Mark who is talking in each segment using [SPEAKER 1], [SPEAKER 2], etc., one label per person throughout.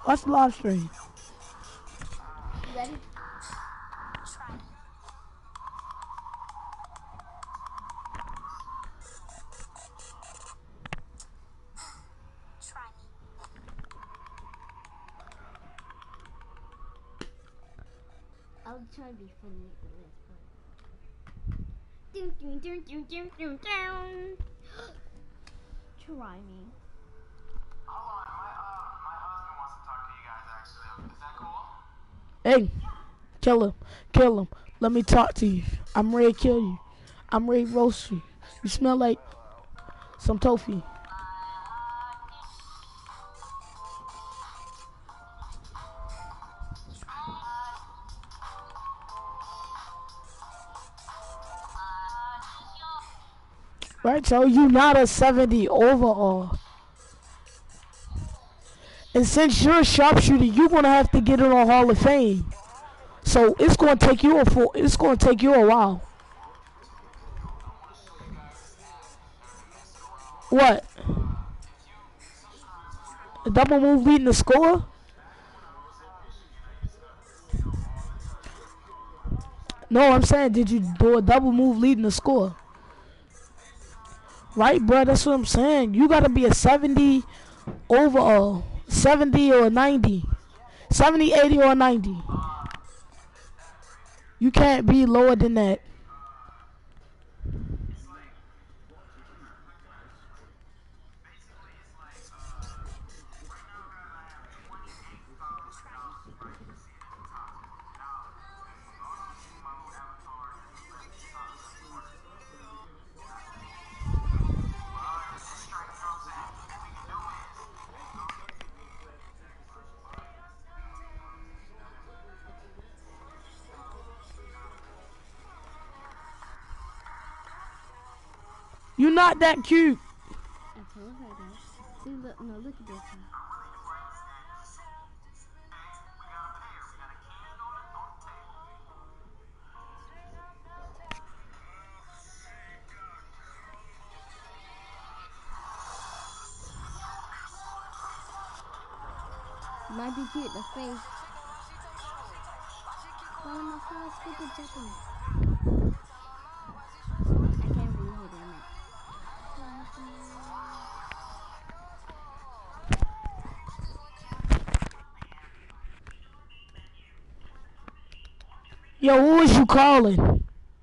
[SPEAKER 1] Watch the live stream.
[SPEAKER 2] You ready? I'll try to be funny at the last part. Doom, doom, doom, doom, doom, doom, down. Try me.
[SPEAKER 3] Hold on, my husband wants to talk to you guys actually. Is that cool?
[SPEAKER 1] Hey, kill him. Let me talk to you. I'm ready to kill you. I'm ready to roast you. You smell like some tofu. Right, so you not a 70 overall. And since you're a sharpshooter, you're gonna have to get in on Hall of Fame. So it's gonna take you a while. What? A double move leading the score? No, I'm saying, did you do a double move leading the score? Right, bro, that's what I'm saying. You gotta be a 70 overall. 70 or 90. 70, 80, or 90. You can't be lower than that. You're not that cute.
[SPEAKER 2] I told her that. See, look, no, look at this one. Might be cute, the face. Follow my fire, stupid Japanese. I can't really hear them.
[SPEAKER 1] Yo, who was you calling?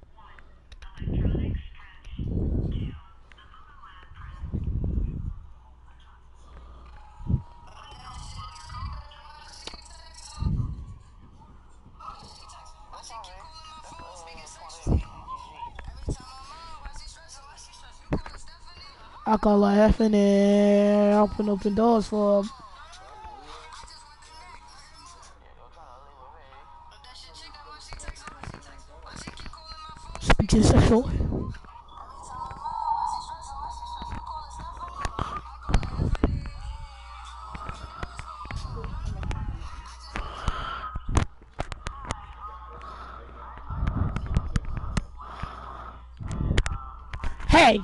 [SPEAKER 1] I call her effing and open doors for her. Speaking sexual. Hey.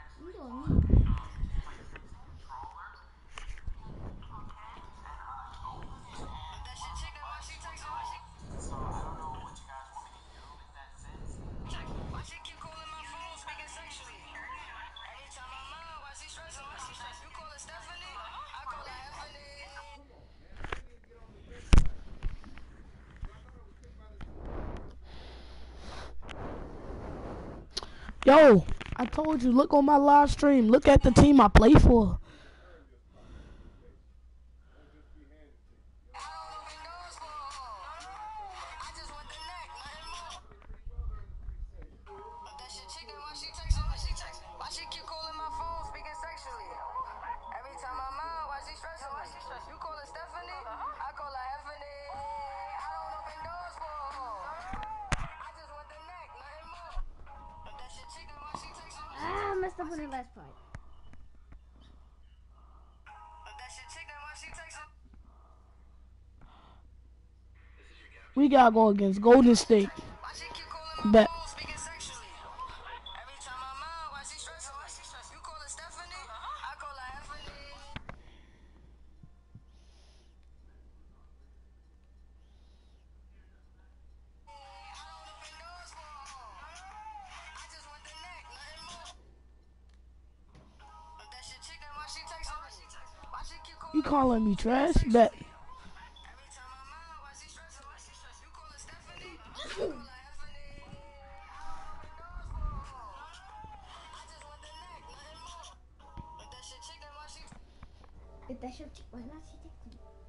[SPEAKER 1] Yo, I told you, look on my live stream. Look at the team I play for.
[SPEAKER 2] I messed up on the last part.
[SPEAKER 1] We gotta go against Golden State. Bet. You calling me trash? Bet.
[SPEAKER 2] If that's your chick, why not she take me?